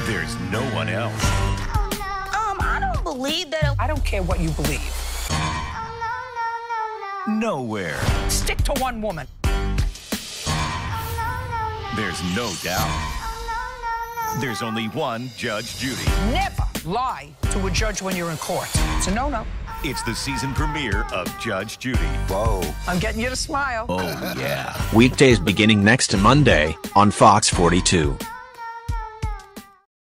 There's no one else. I don't believe that. I don't care what you believe. Nowhere. Stick to one woman. There's no doubt. There's only one Judge Judy. Never lie to a judge when you're in court. It's a no-no. It's the season premiere of Judge Judy. Whoa. I'm getting you to smile. Oh, yeah. Weekdays beginning next Monday on Fox 42.